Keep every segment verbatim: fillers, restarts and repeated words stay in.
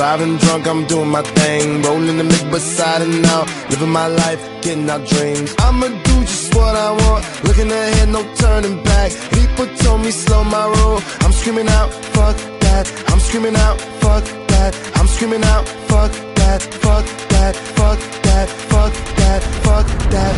driving drunk, I'm doing my thing, rolling the mid beside and out, living my life, getting our dreams. I'ma do just what I want, looking ahead, no turning back. People told me slow my roll, I'm screaming out, fuck that. I'm screaming out, fuck that. I'm screaming out, fuck that, fuck that, fuck that, fuck that, fuck that.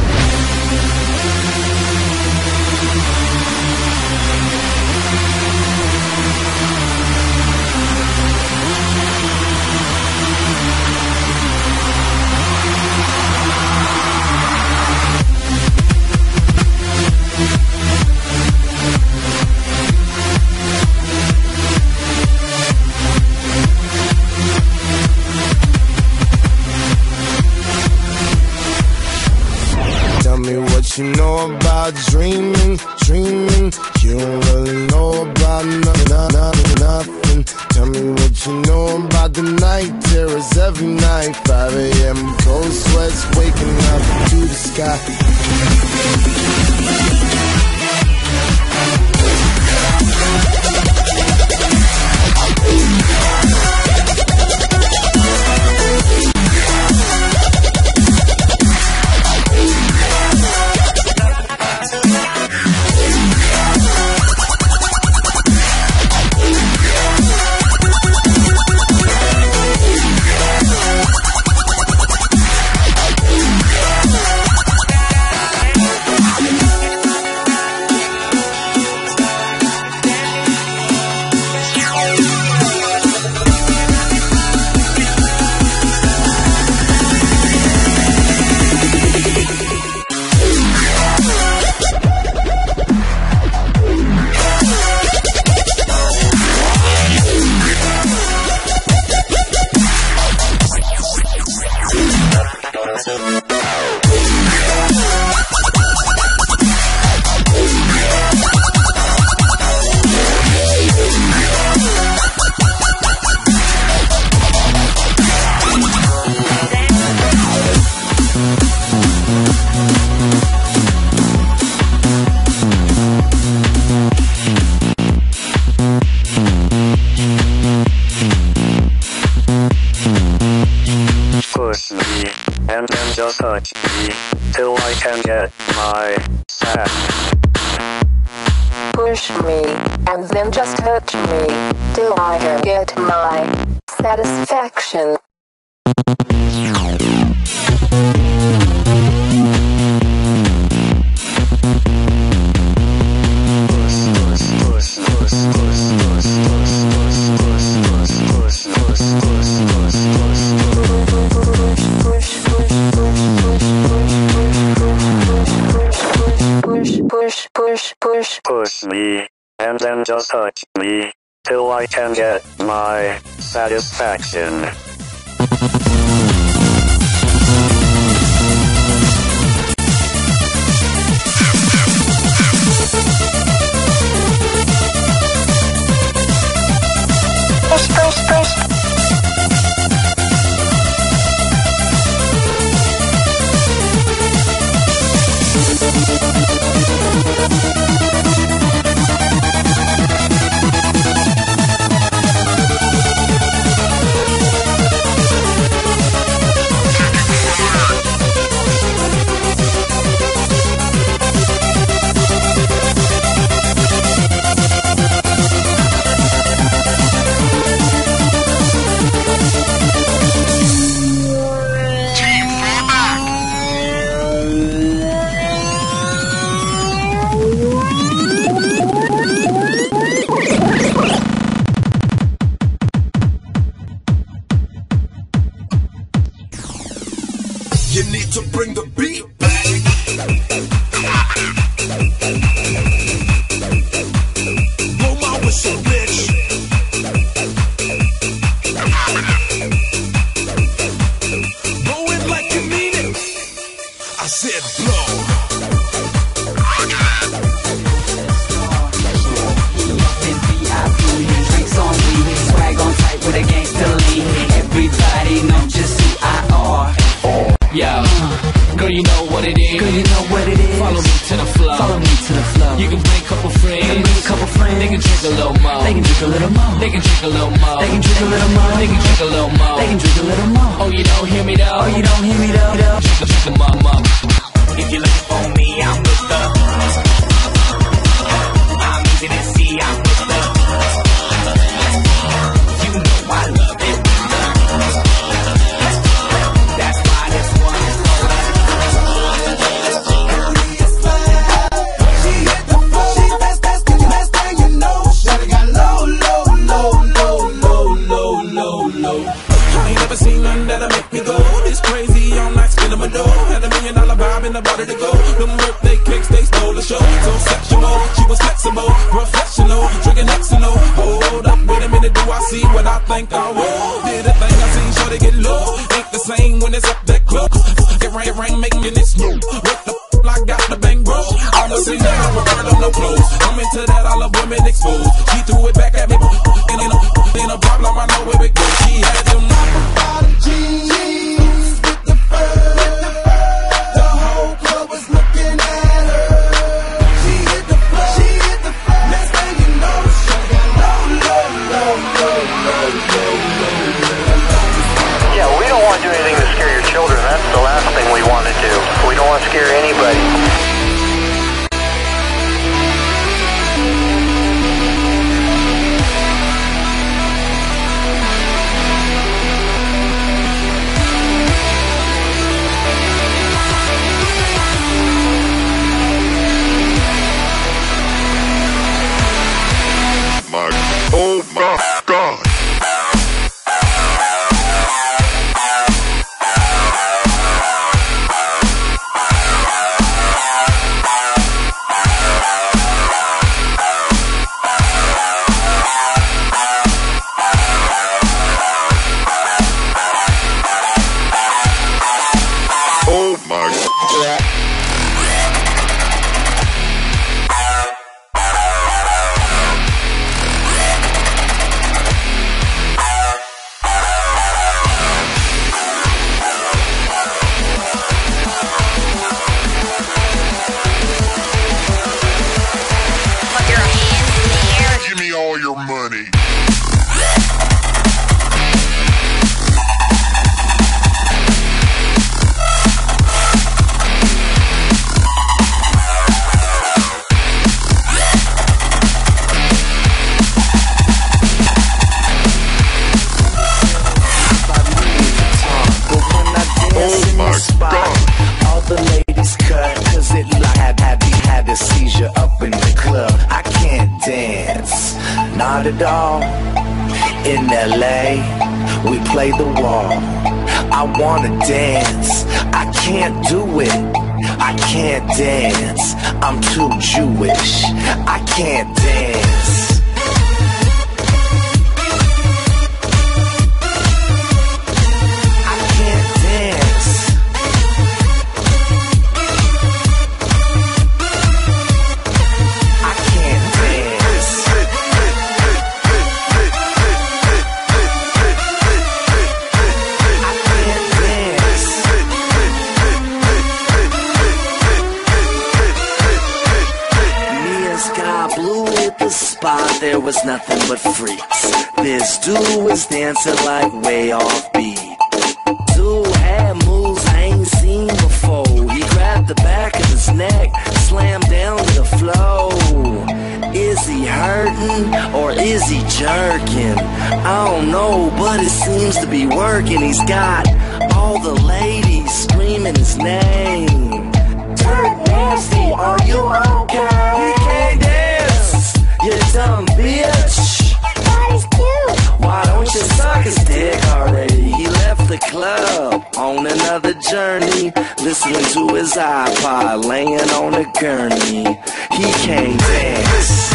Tell me what you know about dreaming, dreaming. You don't really know about nothing, nothing, nothing. Tell me what you know about the night terrors every night. five A M cold sweats waking up to the sky. Push me, and then just touch me, till I can get my sack. Push me, and then just touch me, till I can get my satisfaction. Push, push, push. Push me, and then just touch me, till I can get my satisfaction. Push, push, push. You need to bring the beat back. Blow my whistle, bitch. Blow it like you mean it. I said blow. In V I P, drinks on me, swag on tight with a gangster lean. Everybody know just who I are. Yo, girl, you know what it is. Girl, you know what it is. Follow me to the flow. Follow me to the flow. You can bring a couple friends. You can bring a couple friends. They can drink a little more. They can drink a little more. They can drink a little more. They can drink a little more. They can drink a little more. crazy all night, spinning my dough. Had a million dollar vibe in the body to go. Them birthday cakes, they stole the show. So sexual, she was flexible, professional, drinking Xanol. Hold up, wait a minute, do I see what I think I will? Did a thing I seen, sure they get low. Ain't the same when it's up that close. It rain, it rain, making it smooth. What the f***, I got the bang bro. I'm a singer, I'm a bird, I'm no clothes. I'm into that, all the women exposed. She threw it back at me, and ain't no, ain't no problem, I know where it goes. She had them bottom jeans with the fur. The whole club was looking at her. She hit the floor, she hit the floor. Next thing you know, she got low, low, low, low, low, low, low. Yeah, we don't want to do anything to scare your children. That's the last thing we want to do. We don't want to scare anybody. Oh my God. Oh my God. Give me all your money. Oh my God. All the ladies cut, cause it like had, had, had a seizure up in the club. I can't dance, not at all. In L A, we play the wall. I wanna dance, I can't do it. I can't dance, I'm too Jewish. I can't dance. There was nothing but freaks. This dude was dancing like way off beat. Dude had moves I ain't seen before. He grabbed the back of his neck, slammed down to the floor. Is he hurting or is he jerking? I don't know, but it seems to be working. He's got all the ladies screaming his name. Dirt Nasty, are you okay? He can't dance, you dumb bitch. That is cute. Why don't you suck his dick already? He left the club on another journey, listening to his iPod, laying on a gurney. He can't dance.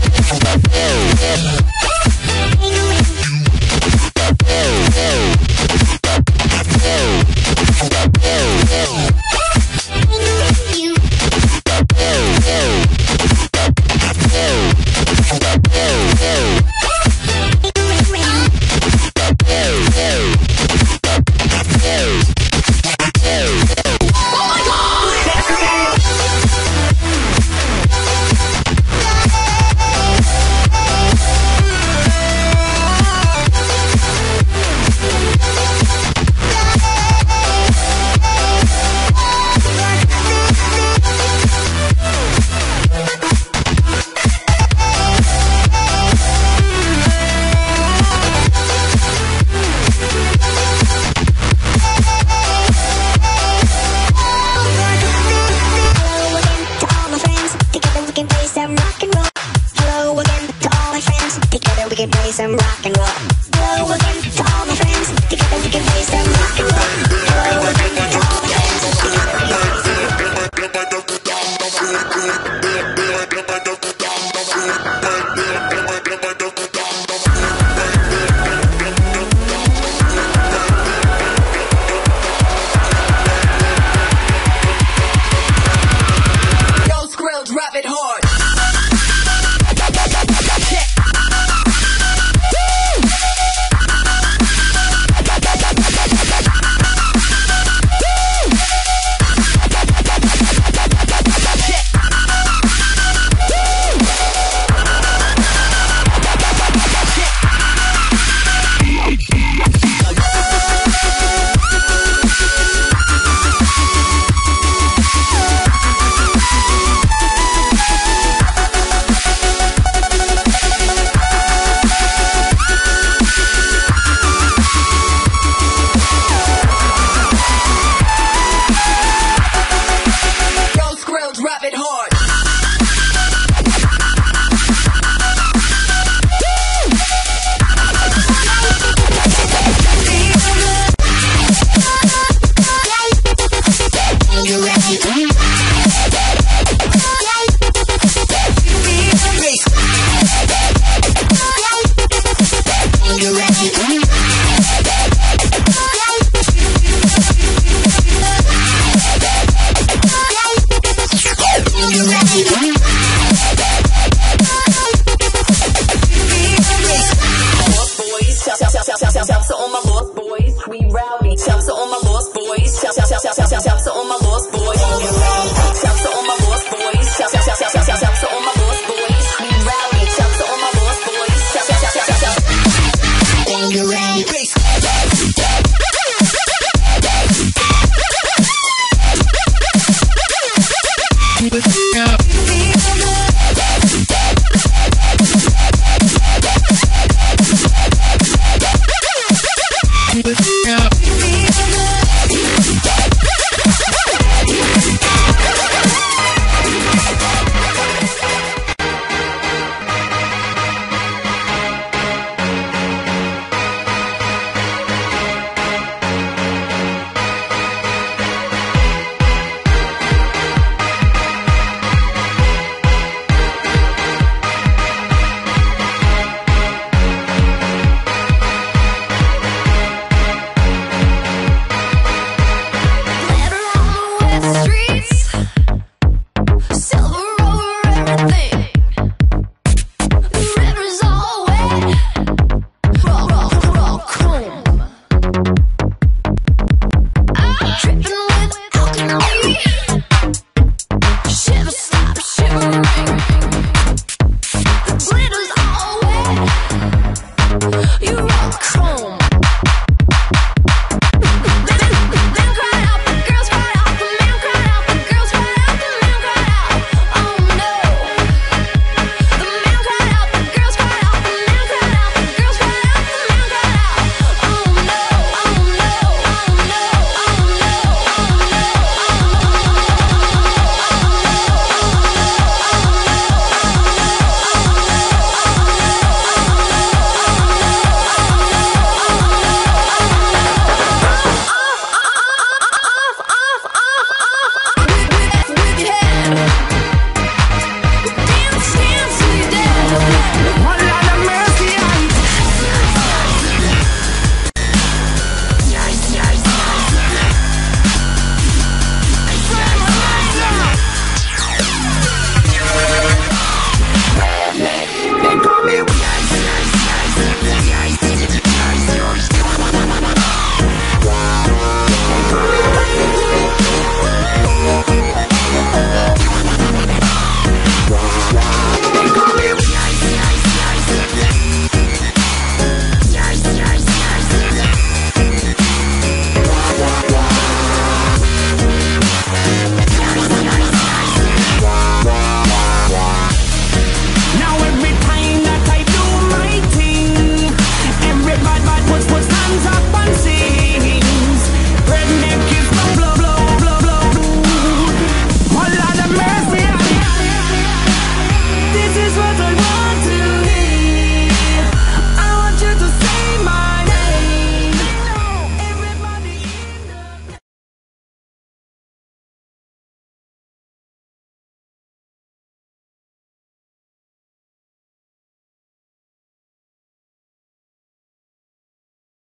Rock and roll. some rock and roll. Hello again to all my friends. Together we can play some rock and roll. Hello again to all my friends. Together we can play some rock and roll.